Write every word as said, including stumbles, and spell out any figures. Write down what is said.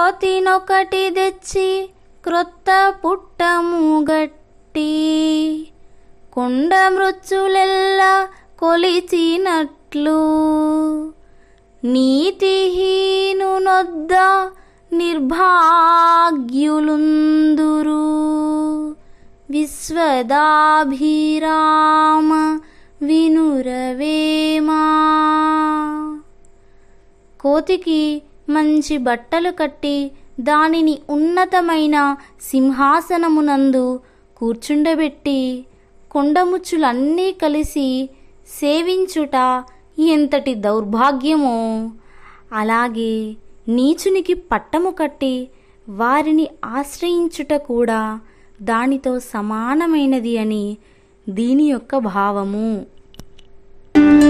కోతినొకటి తెచ్చి క్రొత్త పుట్టము గట్టి కొండ మృత్యులెల్లా కొలిచినట్లు నీతిహీనునొద్ద నిర్భాగ్యులుందురు విశ్వదాభిరామ వినురవేమా. కోతికి మంచి బట్టలు కట్టి దానిని ఉన్నతమైన సింహాసనమునందు కూర్చుండబెట్టి కొండముచ్చులన్నీ కలిసి సేవించుట ఎంతటి దౌర్భాగ్యమో, అలాగే నీచునికి పట్టము కట్టి వారిని ఆశ్రయించుట కూడా దానితో సమానమైనది అని దీని యొక్క భావము.